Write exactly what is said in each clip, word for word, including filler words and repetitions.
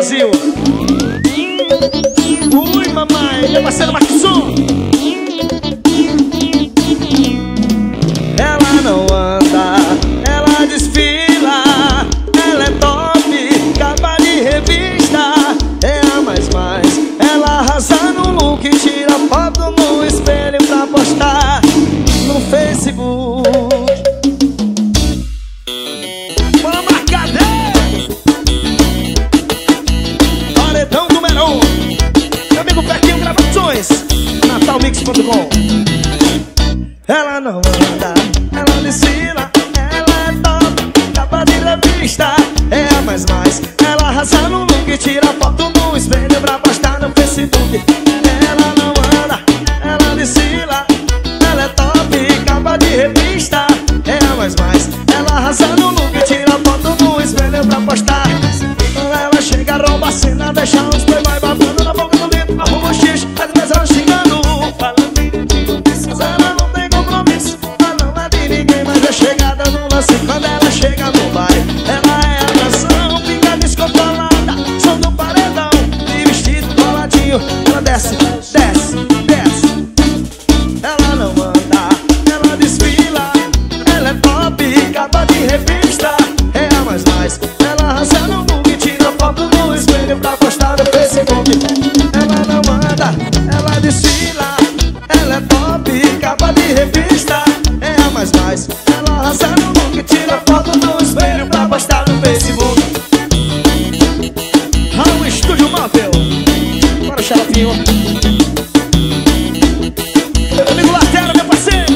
Brasil. Ui, mamãe, meu parceiro Marquinhos. Ela não anda, ela desfila. Ela é top, capa de revista. É a mais mais, ela arrasa no look. Tira foto no espelho pra postar no Facebook. Bora marcar, paredão número um. Meu amigo Pequinho Gravações, natal mix ponto com. Ela não anda, ela desfila. Ela é top, capa de revista. É a mais mais, ela arrasa no look. Tira foto no espelho pra postar no Facebook. Ela não anda, ela desfila. Ela é top, capa de revista. É a mais mais, ela arrasa no look. Tira foto no espelho pra postar. Quando ela chega, rouba a cena, deixa os playboy babando na boca do dedo. Arruma o xixi, às vezes ela xingando. Falando mas ela não tem compromisso. Ela não é de ninguém, mas é chegada no lance. Quando ela chega no baile, ela é atração. Fica descontrolada, som do paredão. De vestido coladinho, ela desce, desce, desce. Ela não anda, ela desfila. Ela é top, capa de revista. É a mais mais, ela arrasa no look. Tira foto no espelho pra postar no Facebook. Ela não anda, ela desfila. Ela é top, capa de revista. É a mais mais, ela arrasa no look. Tira foto no espelho pra postar no Facebook. Raul Estúdio Móvel. Bora, xaropinho. Meu amigo Latera, meu parceiro.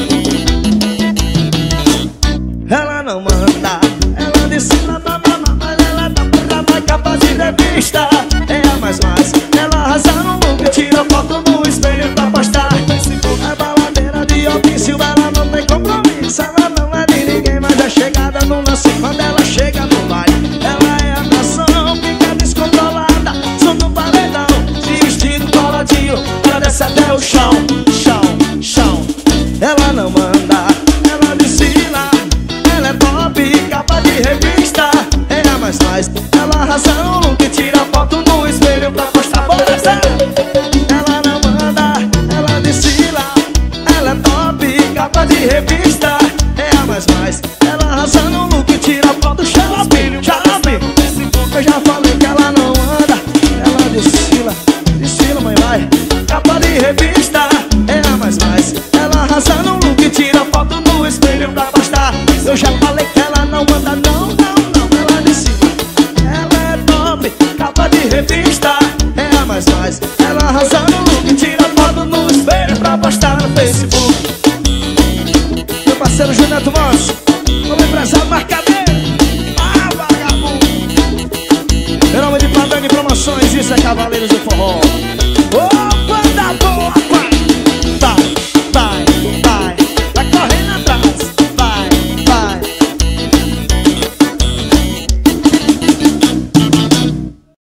Ela não manda, ela descila, mas ela tá pra capa de revista. É a mais mais, ela arrasa no look. Tira foto no espelho pra postar. É baladeira de ofício, ela não tem compromisso. Ela não é de ninguém, mas é chegada no lance. Quando ela chega no baile, ela é atração. Fica descontrolada, som do paredão. De vestido coladinho, ela desce até o chão, chão, chão. Ela não manda, ela desfila. Ela é top, capa de revista. É a mais mais, ela arrasa no look. Tira foto no espelho pra postar. Ela não manda, ela desfila. Ela é top, capa de revista. É a mais mais, ela arrasa no look. Tira foto, xarope, xarope. Eu já falei que ela não anda, ela desfila, desfila, mãe, vai. Capa de revista, é a mais mais, ela arrasa no look. Tira foto no espelho pra postar. Eu já falei que ela não anda, não, não, não. Ela desfila, ela é top, capa de revista. É a mais mais, ela arrasa no